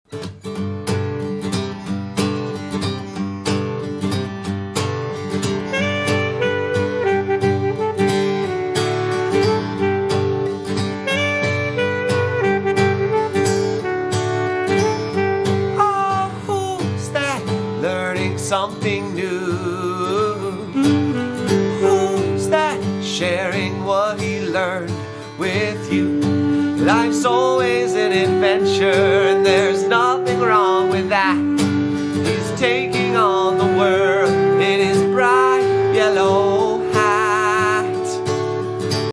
Oh, who's that learning something new? Who's that sharing what he learned with you? Life's always an adventure,